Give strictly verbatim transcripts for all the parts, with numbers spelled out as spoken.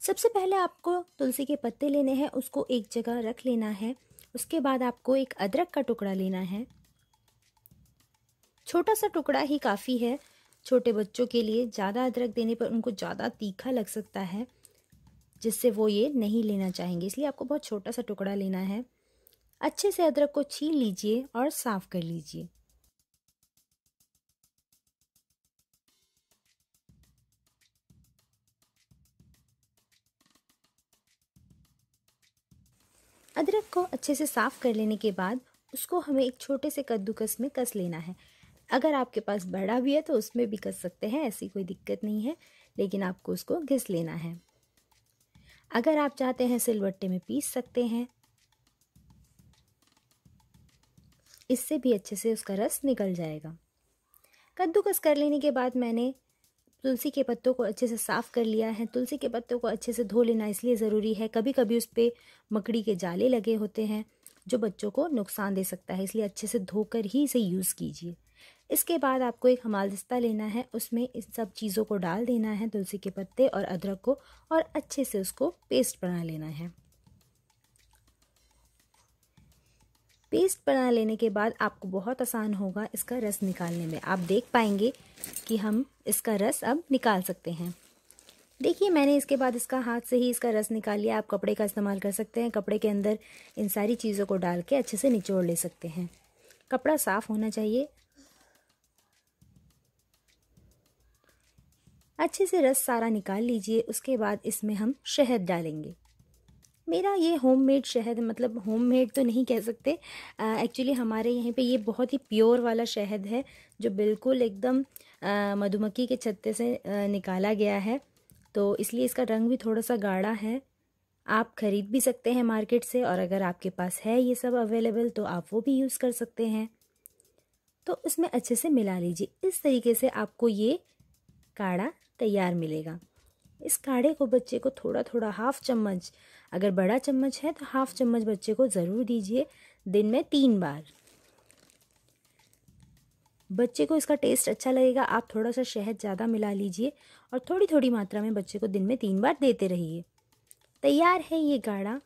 सबसे पहले आपको तुलसी के पत्ते लेने हैं, उसको एक जगह रख लेना है। उसके बाद आपको एक अदरक का टुकड़ा लेना है, छोटा सा टुकड़ा ही काफ़ी है छोटे बच्चों के लिए। ज़्यादा अदरक देने पर उनको ज़्यादा तीखा लग सकता है, जिससे वो ये नहीं लेना चाहेंगे, इसलिए आपको बहुत छोटा सा टुकड़ा लेना है। अच्छे से अदरक को छील लीजिए और साफ़ कर लीजिए। अदरक को अच्छे से साफ़ कर लेने के बाद उसको हमें एक छोटे से कद्दूकस में कस लेना है। अगर आपके पास बड़ा भी है तो उसमें भी कस सकते हैं, ऐसी कोई दिक्कत नहीं है, लेकिन आपको उसको घिस लेना है। अगर आप चाहते हैं सिलबट्टे में पीस सकते हैं, इससे भी अच्छे से उसका रस निकल जाएगा। कद्दूकस कर लेने के बाद मैंने तुलसी के पत्तों को अच्छे से साफ़ कर लिया है। तुलसी के पत्तों को अच्छे से धो लेना इसलिए ज़रूरी है, कभी कभी उस पर मकड़ी के जाले लगे होते हैं जो बच्चों को नुकसान दे सकता है, इसलिए अच्छे से धोकर ही इसे यूज़ कीजिए। इसके बाद आपको एक हमालदिस्ता लेना है, उसमें इस सब चीज़ों को डाल देना है, तुलसी के पत्ते और अदरक को, और अच्छे से उसको पेस्ट बना लेना है। पेस्ट बना लेने के बाद आपको बहुत आसान होगा इसका रस निकालने में। आप देख पाएंगे कि हम इसका रस अब निकाल सकते हैं। देखिए, मैंने इसके बाद इसका हाथ से ही इसका रस निकाल लिया। आप कपड़े का इस्तेमाल कर सकते हैं, कपड़े के अंदर इन सारी चीज़ों को डाल के अच्छे से निचोड़ ले सकते हैं। कपड़ा साफ़ होना चाहिए। अच्छे से रस सारा निकाल लीजिए। उसके बाद इसमें हम शहद डालेंगे। मेरा ये होममेड शहद, मतलब होममेड तो नहीं कह सकते, एक्चुअली हमारे यहाँ पे ये बहुत ही प्योर वाला शहद है जो बिल्कुल एकदम मधुमक्खी के छत्ते से आ, निकाला गया है, तो इसलिए इसका रंग भी थोड़ा सा गाढ़ा है। आप ख़रीद भी सकते हैं मार्केट से, और अगर आपके पास है ये सब अवेलेबल तो आप वो भी यूज़ कर सकते हैं। तो इसमें अच्छे से मिला लीजिए। इस तरीके से आपको ये काढ़ा तैयार मिलेगा। इस काढ़े को बच्चे को थोड़ा थोड़ा हाफ चम्मच, अगर बड़ा चम्मच है तो हाफ चम्मच बच्चे को ज़रूर दीजिए, दिन में तीन बार। बच्चे को इसका टेस्ट अच्छा लगेगा। आप थोड़ा सा शहद ज़्यादा मिला लीजिए और थोड़ी थोड़ी मात्रा में बच्चे को दिन में तीन बार देते रहिए। तैयार है ये काढ़ा।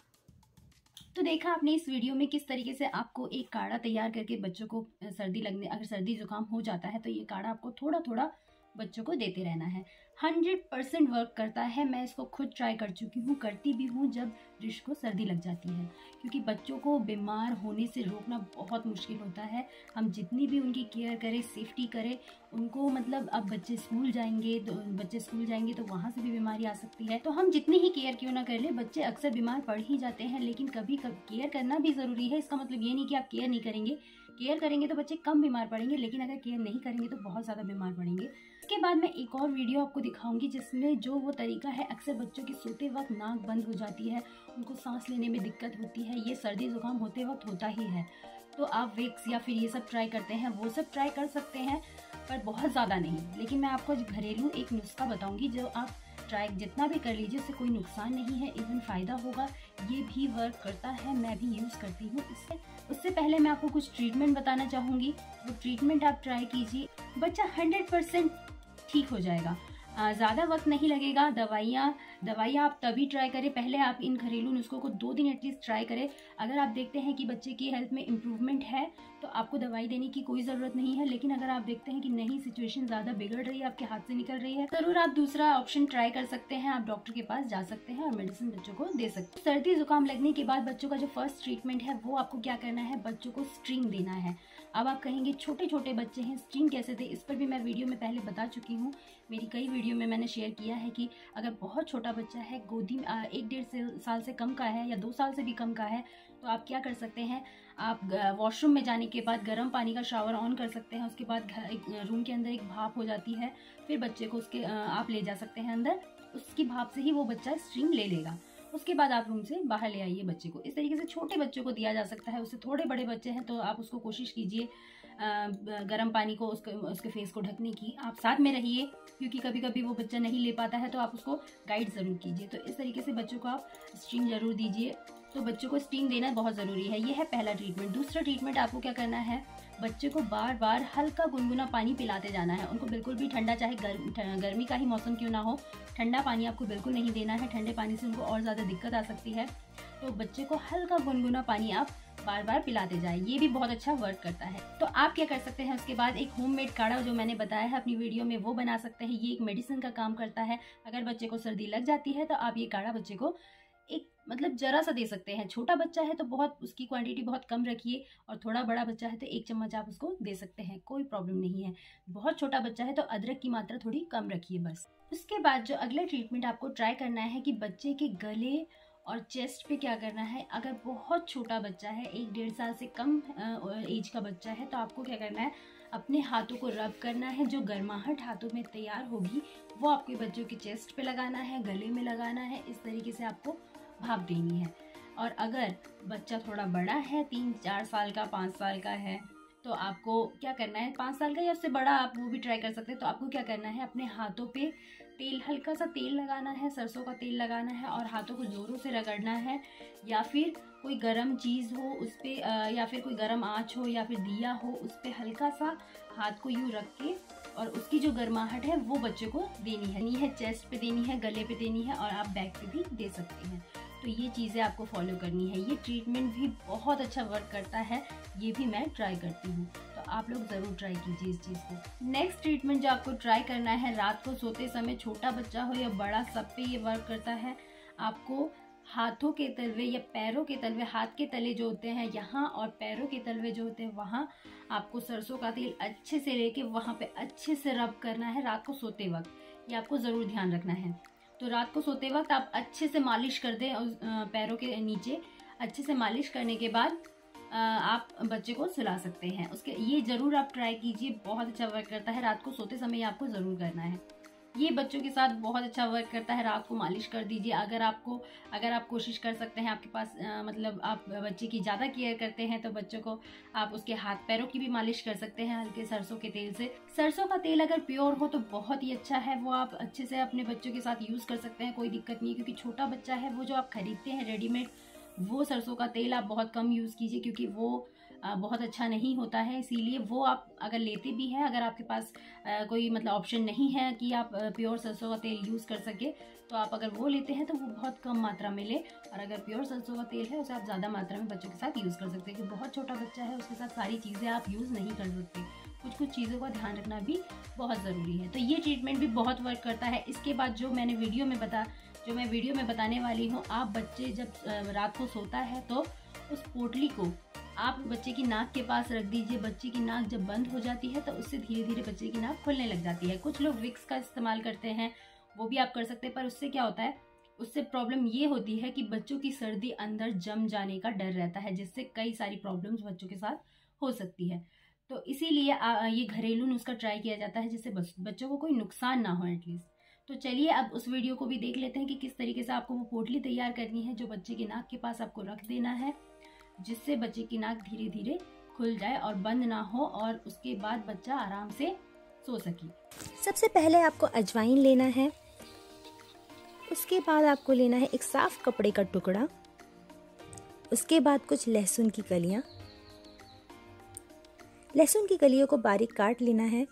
तो देखा आपने इस वीडियो में किस तरीके से आपको एक काढ़ा तैयार करके बच्चों को सर्दी लगने, अगर सर्दी जुकाम हो जाता है तो ये काढ़ा आपको थोड़ा थोड़ा बच्चों को देते रहना है। हंड्रेड परसेंट वर्क करता है। मैं इसको खुद ट्राई कर चुकी हूँ, करती भी हूँ जब रिश को सर्दी लग जाती है, क्योंकि बच्चों को बीमार होने से रोकना बहुत मुश्किल होता है। हम जितनी भी उनकी केयर करें, सेफ्टी करें उनको, मतलब अब बच्चे स्कूल जाएंगे तो बच्चे स्कूल जाएंगे तो वहाँ से भी बीमारी आ सकती है। तो हम जितनी ही केयर क्यों ना कर ले, बच्चे अक्सर बीमार पड़ ही जाते हैं, लेकिन कभी कभी केयर करना भी ज़रूरी है। इसका मतलब ये नहीं कि आप केयर नहीं करेंगे। केयर करेंगे तो बच्चे कम बीमार पड़ेंगे, लेकिन अगर केयर नहीं करेंगे तो बहुत ज़्यादा बीमार पड़ेंगे। इसके बाद मैं एक और वीडियो आपको दिखाऊंगी जिसमें जो वो तरीका है, अक्सर बच्चों की सोते वक्त नाक बंद हो जाती है, उनको सांस लेने में दिक्कत होती है, ये सर्दी जुकाम होते वक्त होता ही है। तो आप विक्स या फिर ये सब ट्राई करते हैं, वो सब ट्राई कर सकते हैं, पर बहुत ज़्यादा नहीं। लेकिन मैं आपको घरेलू एक नुस्खा बताऊंगी जो आप ट्राई जितना भी कर लीजिए, उससे कोई नुकसान नहीं है, इवन फ़ायदा होगा। ये भी वर्क करता है, मैं भी यूज़ करती हूँ इससे। उससे पहले मैं आपको कुछ ट्रीटमेंट बताना चाहूँगी। वो ट्रीटमेंट आप ट्राई कीजिए, बच्चा हंड्रेड परसेंट ठीक हो जाएगा। ज़्यादा वक्त नहीं लगेगा। दवाइयाँ दवाइयाँ आप तभी ट्राई करें, पहले आप इन घरेलू नुस्खों को दो दिन एटलीस्ट ट्राई करें। अगर आप देखते हैं कि बच्चे की हेल्थ में इम्प्रूवमेंट है तो आपको दवाई देने की कोई ज़रूरत नहीं है। लेकिन अगर आप देखते हैं कि नहीं, सिचुएशन ज़्यादा बिगड़ रही है, आपके हाथ से निकल रही है, ज़रूर आप दूसरा ऑप्शन ट्राई कर सकते हैं। आप डॉक्टर के पास जा सकते हैं और मेडिसिन बच्चों को दे सकते हैं। सर्दी जुकाम लगने के बाद बच्चों का जो फर्स्ट ट्रीटमेंट है वो आपको क्या करना है, बच्चों को स्ट्रिंग देना है। अब आप कहेंगे छोटे छोटे बच्चे हैं, स्ट्रिंग कैसे दे? इस पर भी मैं वीडियो में पहले बता चुकी हूँ। मेरी कई वीडियो में मैंने शेयर किया है कि अगर बहुत छोटा बच्चा है, गोदी में एक डेढ़ साल से कम का है या दो साल से भी कम का है, तो आप क्या कर सकते हैं, आप वॉशरूम में जाने के बाद गर्म पानी का शावर ऑन कर सकते हैं। उसके बाद रूम के अंदर एक भाप हो जाती है, फिर बच्चे को उसके आप ले जा सकते हैं अंदर, उसकी भाप से ही वो बच्चा स्ट्रिंग ले लेगा। उसके बाद आप रूम से बाहर ले आइए बच्चे को। इस तरीके से छोटे बच्चों को दिया जा सकता है। उससे थोड़े बड़े बच्चे हैं तो आप उसको कोशिश कीजिए गर्म पानी को उसके उसके फेस को ढकने की। आप साथ में रहिए, क्योंकि कभी कभी वो बच्चा नहीं ले पाता है, तो आप उसको गाइड ज़रूर कीजिए। तो इस तरीके से बच्चों को आप स्ट्रिंग ज़रूर दीजिए। तो बच्चों को स्ट्रिंग देना बहुत ज़रूरी है। ये है पहला ट्रीटमेंट। दूसरा ट्रीटमेंट आपको क्या करना है, बच्चे को बार बार हल्का गुनगुना पानी पिलाते जाना है। उनको बिल्कुल भी ठंडा, चाहे गर, गर्मी का ही मौसम क्यों ना हो, ठंडा पानी आपको बिल्कुल नहीं देना है। ठंडे पानी से उनको और ज़्यादा दिक्कत आ सकती है। तो बच्चे को हल्का गुनगुना पानी आप बार बार पिलाते जाए, ये भी बहुत अच्छा वर्क करता है। तो आप क्या कर सकते हैं, उसके बाद एक होममेड काढ़ा जो मैंने बताया है अपनी वीडियो में वो बना सकते हैं। ये एक मेडिसिन का काम करता है। अगर बच्चे को सर्दी लग जाती है तो आप ये काढ़ा बच्चे को एक मतलब जरा सा दे सकते हैं। छोटा बच्चा है तो बहुत उसकी क्वांटिटी बहुत कम रखिए, और थोड़ा बड़ा बच्चा है तो एक चम्मच आप उसको दे सकते हैं, कोई प्रॉब्लम नहीं है। बहुत छोटा बच्चा है तो अदरक की मात्रा थोड़ी कम रखिए बस। उसके बाद जो अगला ट्रीटमेंट आपको ट्राई करना है कि बच्चे के गले और चेस्ट पे क्या करना है। अगर बहुत छोटा बच्चा है, एक डेढ़ साल से कम एज का बच्चा है, तो आपको क्या करना है, अपने हाथों को रब करना है। जो गर्माहट हाथों में तैयार होगी वो आपके बच्चों के चेस्ट पे लगाना है, गले में लगाना है। इस तरीके से आपको भाप देनी है। और अगर बच्चा थोड़ा बड़ा है, तीन चार साल का, पाँच साल का है, तो आपको क्या करना है, पाँच साल का या उससे बड़ा आप वो भी ट्राई कर सकते हैं। तो आपको क्या करना है, अपने हाथों पे तेल, हल्का सा तेल लगाना है, सरसों का तेल लगाना है, और हाथों को ज़ोरों से रगड़ना है। या फिर कोई गरम चीज़ हो उस पर, या फिर कोई गरम आँच हो, या फिर दिया हो, उस पर हल्का सा हाथ को यूँ रख के, और उसकी जो गर्माहट है वो बच्चे को देनी है। नहीं है चेस्ट पे देनी है, गले पे देनी है, और आप बैक पे भी दे सकते हैं। तो ये चीज़ें आपको फॉलो करनी है। ये ट्रीटमेंट भी बहुत अच्छा वर्क करता है, ये भी मैं ट्राई करती हूँ। तो आप लोग ज़रूर ट्राई कीजिए इस चीज़ को। नेक्स्ट ट्रीटमेंट जो आपको ट्राई करना है, रात को सोते समय, छोटा बच्चा हो या बड़ा, सब पे ये वर्क करता है। आपको हाथों के तलवे या पैरों के तलवे, हाथ के तले जो होते हैं यहाँ, और पैरों के तलवे जो होते हैं वहाँ, आपको सरसों का तेल अच्छे से लेके वहाँ पे अच्छे से रब करना है रात को सोते वक्त। ये आपको ज़रूर ध्यान रखना है। तो रात को सोते वक्त आप अच्छे से मालिश कर दें उस पैरों के नीचे। अच्छे से मालिश करने के बाद आप बच्चे को सुला सकते हैं। उसके ये ज़रूर आप ट्राई कीजिए, बहुत अच्छा वर्क करता है। रात को सोते समय आपको ज़रूर करना है। ये बच्चों के साथ बहुत अच्छा वर्क करता है। रात को मालिश कर दीजिए। अगर आपको अगर आप कोशिश कर सकते हैं, आपके पास आ, मतलब आप बच्चे की ज़्यादा केयर करते हैं, तो बच्चों को आप उसके हाथ पैरों की भी मालिश कर सकते हैं हल्के सरसों के तेल से। सरसों का तेल अगर प्योर हो तो बहुत ही अच्छा है, वो आप अच्छे से अपने बच्चों के साथ यूज़ कर सकते हैं, कोई दिक्कत नहीं है। क्योंकि छोटा बच्चा है, वो जो आप खरीदते हैं रेडीमेड, वो सरसों का तेल आप बहुत कम यूज़ कीजिए, क्योंकि वो बहुत अच्छा नहीं होता है। इसीलिए वो आप अगर लेते भी हैं, अगर आपके पास कोई मतलब ऑप्शन नहीं है कि आप प्योर सरसों का तेल यूज़ कर सके, तो आप अगर वो लेते हैं तो वो बहुत कम मात्रा में ले। और अगर प्योर सरसों का तेल है, उसे आप ज़्यादा मात्रा में बच्चों के साथ यूज़ कर सकते हैं। क्योंकि बहुत छोटा बच्चा है, उसके साथ सारी चीज़ें आप यूज़ नहीं कर सकते। कुछ कुछ चीज़ों का ध्यान रखना भी बहुत ज़रूरी है। तो ये ट्रीटमेंट भी बहुत वर्क करता है। इसके बाद जो मैंने वीडियो में बता जो मैं वीडियो में बताने वाली हूँ, आप बच्चे जब रात को सोता है तो उस पोटली को आप बच्चे की नाक के पास रख दीजिए। बच्चे की नाक जब बंद हो जाती है तो उससे धीरे धीरे बच्चे की नाक खुलने लग जाती है। कुछ लोग विक्स का इस्तेमाल करते हैं, वो भी आप कर सकते हैं, पर उससे क्या होता है, उससे प्रॉब्लम ये होती है कि बच्चों की सर्दी अंदर जम जाने का डर रहता है, जिससे कई सारी प्रॉब्लम्स बच्चों के साथ हो सकती है। तो इसीलिए ये घरेलू नुस्खा ट्राई किया जाता है, जिससे बच्चों को कोई नुकसान ना हो एटलीस्ट। तो चलिए अब उस वीडियो को भी देख लेते हैं कि किस तरीके से आपको वो पोटली तैयार करनी है, जो बच्चे की नाक के पास आपको रख देना है, जिससे बच्चे की नाक धीरे धीरे खुल जाए और बंद ना हो, और उसके बाद बच्चा आराम से सो सके। सबसे पहले आपको अजवाइन लेना है। उसके बाद आपको लेना है एक साफ कपड़े का टुकड़ा। उसके बाद कुछ लहसुन की कलियां। लहसुन की कलियों को बारीक काट लेना है।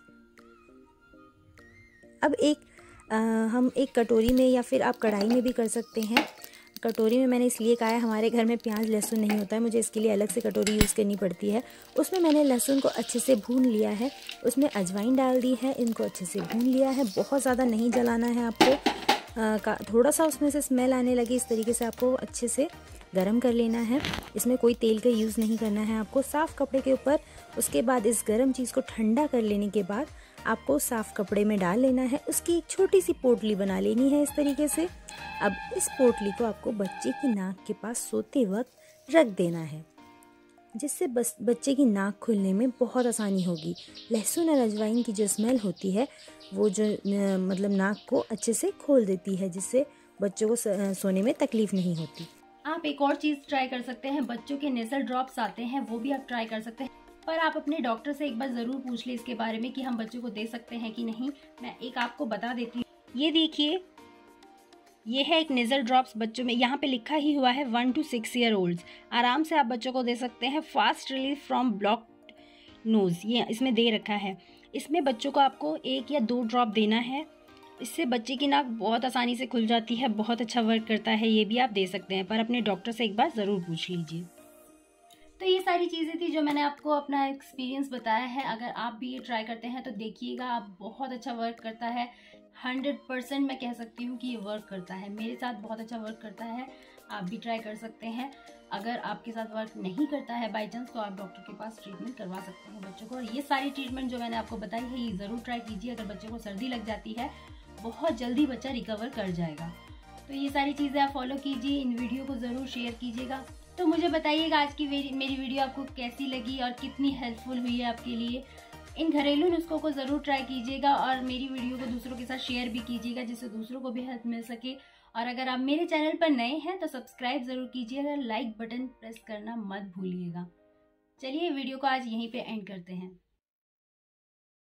अब एक आ, हम एक कटोरी में या फिर आप कढ़ाई में भी कर सकते हैं। कटोरी में मैंने इसलिए कहा है, हमारे घर में प्याज लहसुन नहीं होता है, मुझे इसके लिए अलग से कटोरी यूज़ करनी पड़ती है। उसमें मैंने लहसुन को अच्छे से भून लिया है, उसमें अजवाइन डाल दी है, इनको अच्छे से भून लिया है। बहुत ज़्यादा नहीं जलाना है आपको, आ, का थोड़ा सा उसमें से स्मेल आने लगे इस तरीके से आपको अच्छे से गरम कर लेना है। इसमें कोई तेल का यूज़ नहीं करना है आपको, साफ़ कपड़े के ऊपर। उसके बाद इस गरम चीज़ को ठंडा कर लेने के बाद आपको साफ़ कपड़े में डाल लेना है। उसकी एक छोटी सी पोटली बना लेनी है इस तरीके से। अब इस पोटली को आपको बच्चे की नाक के पास सोते वक्त रख देना है, जिससे बस बच्चे की नाक खुलने में बहुत आसानी होगी। लहसुन और अजवाइन की जो स्मेल होती है वो जो मतलब नाक को अच्छे से खोल देती है, जिससे बच्चों को सोने में तकलीफ नहीं होती। आप एक और चीज़ ट्राई कर सकते हैं, बच्चों के नेज़ल ड्रॉप्स आते हैं, वो भी आप ट्राई कर सकते हैं। पर आप अपने डॉक्टर से एक बार ज़रूर पूछ लें इसके बारे में कि हम बच्चों को दे सकते हैं कि नहीं। मैं एक आपको बता देती हूँ, ये देखिए, ये है एक नेज़ल ड्रॉप्स बच्चों में। यहाँ पे लिखा ही हुआ है one two six year olds. आराम से आप बच्चों को दे सकते हैं। Fast relief from block nose, ये इसमें दे रखा है। इसमें बच्चों को आपको एक या दो ड्रॉप देना है। इससे बच्चे की नाक बहुत आसानी से खुल जाती है, बहुत अच्छा वर्क करता है। ये भी आप दे सकते हैं, पर अपने डॉक्टर से एक बार ज़रूर पूछ लीजिए। तो ये सारी चीज़ें थी जो मैंने आपको अपना एक्सपीरियंस बताया है। अगर आप भी ये ट्राई करते हैं तो देखिएगा, आप बहुत अच्छा वर्क करता है। हंड्रेड परसेंट मैं कह सकती हूँ कि ये वर्क करता है, मेरे साथ बहुत अच्छा वर्क करता है। आप भी ट्राई कर सकते हैं। अगर आपके साथ वर्क नहीं करता है बाई चांस, तो आप डॉक्टर के पास ट्रीटमेंट करवा सकते हैं बच्चों को। और ये सारी ट्रीटमेंट जो मैंने आपको बताई है, ये ज़रूर ट्राई कीजिए। अगर बच्चों को सर्दी लग जाती है, बहुत जल्दी बच्चा रिकवर कर जाएगा। तो ये सारी चीज़ें आप फॉलो कीजिए। इन वीडियो को ज़रूर शेयर कीजिएगा। तो मुझे बताइएगा आज की मेरी वीडियो आपको कैसी लगी और कितनी हेल्पफुल हुई है आपके लिए। इन घरेलू नुस्खों को ज़रूर ट्राई कीजिएगा और मेरी वीडियो को दूसरों के साथ शेयर भी कीजिएगा, जिससे दूसरों को भी हेल्प मिल सके। और अगर आप मेरे चैनल पर नए हैं तो सब्सक्राइब ज़रूर कीजिएगा, लाइक बटन प्रेस करना मत भूलिएगा। चलिए वीडियो को आज यहीं पे एंड करते हैं।